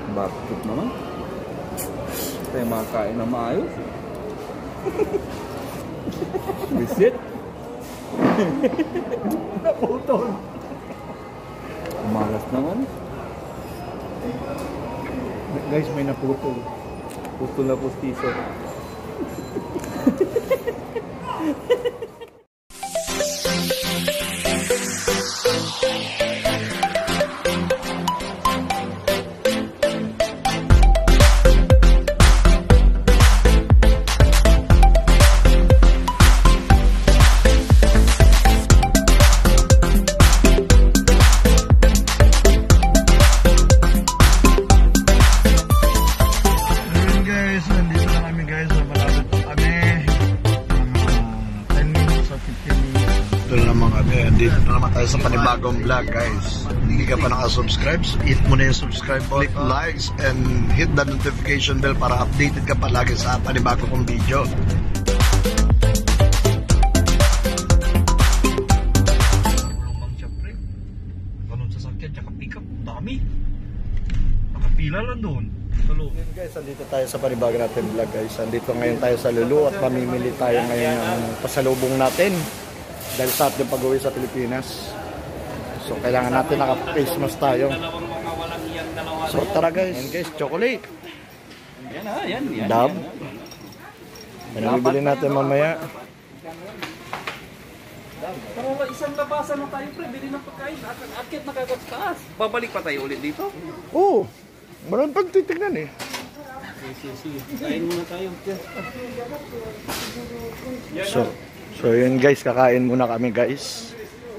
Bakit naman? Tayo makain na maayos. Visit. Naputol. Malas naman. Guys, may naputol. Putol na pustiso. Dito na naman tayo sa panibagong vlog, guys. Hindi ka pa nakasubscribe, hit mo na yung subscribe, click likes, and hit the notification bell para updated ka palagi sa panibago kong video. Siyempre, ganun sasakyan, tsaka pick up, dami. Nakapila lang doon. Tulo. Guys, andito tayo sa panibago natin vlog, guys. Andito ngayon tayo sa Lulu at mamimili tayo ngayon ng pasalubong natin. Dahil sa ating pag-uwi sa Pilipinas. So, kailangan natin naka-face mask tayo. So, tara guys. And guys, chocolate. Yan ha, yan. Dab. Yan ang bibili natin mamaya. Pero isang labasan na tayo, pre. Bili ng pagkain. Akit na kagad taas. Babalik pa tayo ulit dito? Oo. Maraming pagtitignan eh. Sige. Kain muna tayo. So yun guys, kakain muna kami guys.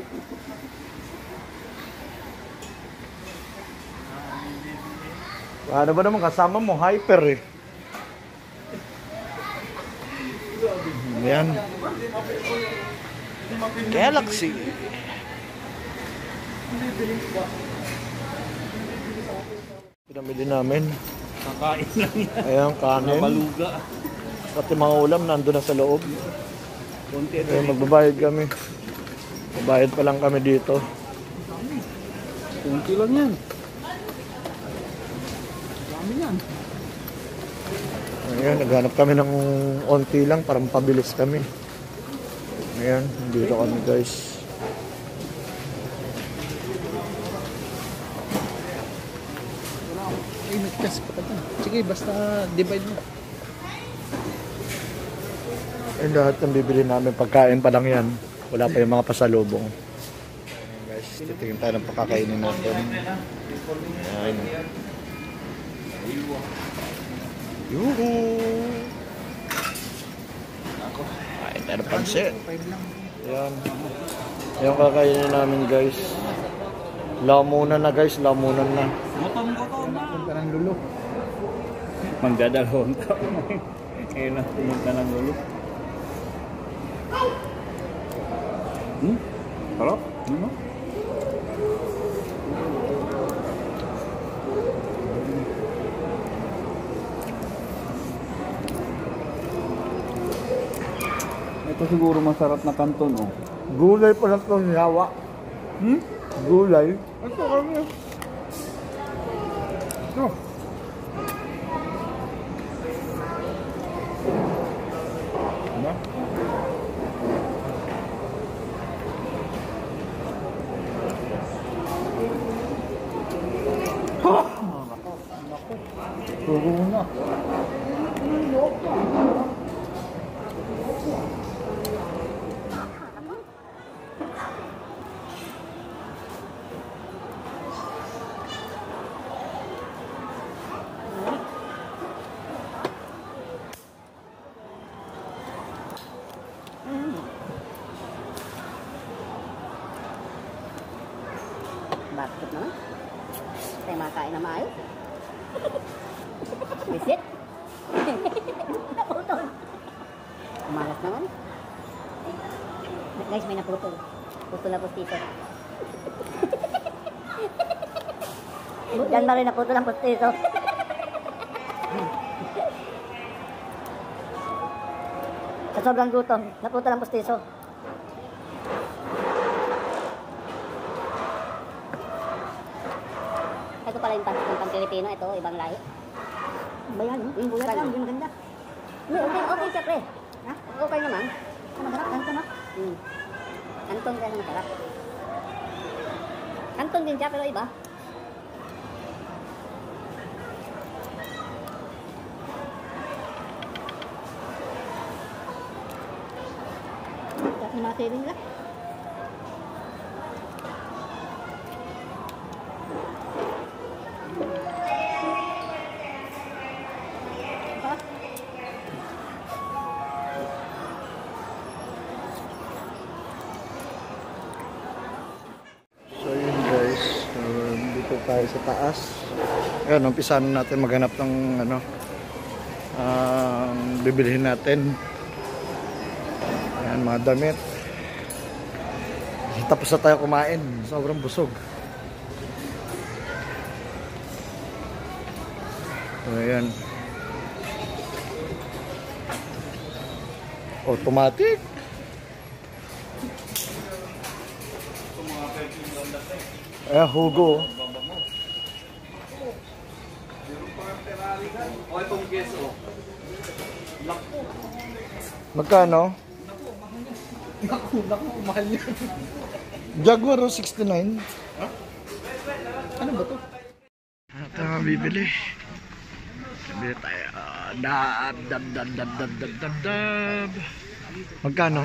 Ano ba naman kasama mo? Hyper eh. Yan. Galaxy. Pinamili namin. Kakain lang yan. Ayan, kanin. Maluga. Pati mga ulam nandun na sa loob. Konti Ayan, magbabayad kami. Magbabayad pa lang kami dito. Kunti lang yan. Dami yan. Ayan, naghanap kami ng onti lang para mapabilis kami. Ayan, dito kami guys. Ay, nagkas pa ka. Sige, basta divide mo. Ayan, lahat ng bibili namin, pagkain pa lang yan. Wala pa yung mga pasalubong. Ayan guys, titingin tayo ng pagkakainin natin. Ayan. Yuhu! Kain tayo ng pansit. Ayan. Ayan kakainin namin guys. Lamunan na guys, lamunan na. Gutom na. Punta ng Lulu. Magdadalawang taon. Ngayon na pumunta ng Lulu. Sarap? Ano? Ito siguro masarap na kanton, oh. Gulay pa lang itong yawa. Gulay. Ito kami. Ito. Diba? Turo na. Bakit naman? Tayo makain na maayos. Visit. Naputol. Malas naman. Guys, may naputol. Putol na pustiso. Diyan na rin naputol ang pustiso. Sa sobrang gutom, naputol ang pustiso. Ito pala pala yung pang-Pilipino. Ito, ibang lahi. Bayan, no? Yung bulat lang, yung ganda. Okay, okay siya, pre. Ha? Okay naman. Masarap, kanton, no? Kanton kaya masarap. Kanton din siya, pero iba. Kasi mga saving lang. So yun guys, dito tayo sa taas. Ayan, umpisahan natin maghanap ng ano, bibilihin natin. Ayan, mga damit. Tapos na tayo kumain, sobrang busog. So ayan. Automatic. Eh, Hugo. O itong guess, oh. Magkano? Naku, mahal yan. Jaguar 69. Ano ba to? Ano tayo bibili? Bibili tayo. Dab. Magkano?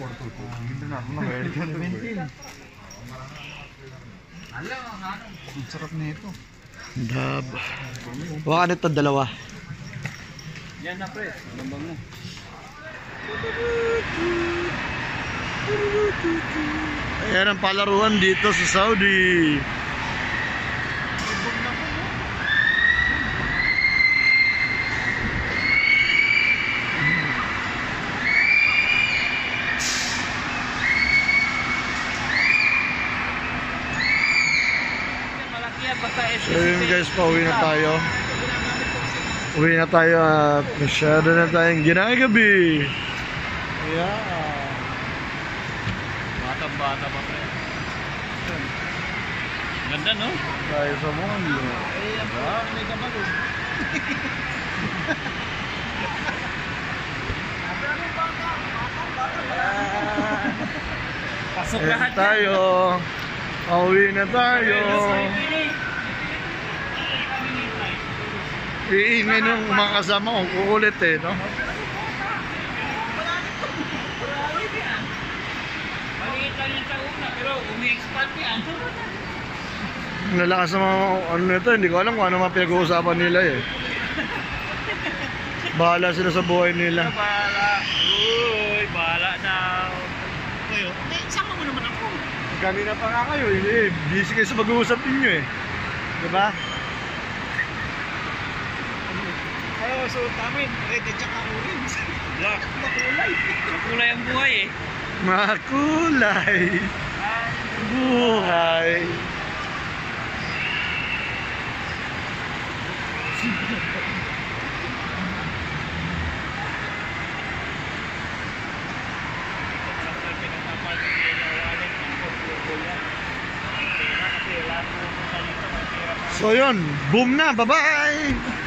Ang sarap na ito. Dab. Baka nito dalawa. Yan na, pre. Nambang mo. Ayan ang palaruan dito sa Saudi. Malaki yan, basta So yun guys, pauwi na tayo. Uwi na tayo at masyado na tayong ginagabi. Yeah. Bata pa, pre. Ganda, no? Tayo sa mall. May kamalo. Pasok Ayan lahat tayo. Pauwi na tayo. Iingay nung mga kasama ko, kukulit eh, no? Maliit lang yung sa una, pero umi-expand yan. Nalakas ng mga ano nito, hindi ko alam kung ano mga pinag-uusapan nila eh. Bahala sila sa buhay nila. Bahala. Uy, bahala daw. Uy, sama mo naman ako. Kanina pa nga kayo, eh, busy kayo sa pag-uusap ninyo eh. Diba? Ayaw, suot namin. Red at saka orange. Black. Makulay. Makulay ang buhay eh. Makulay. Buhay. So yun, boom na, bye-bye!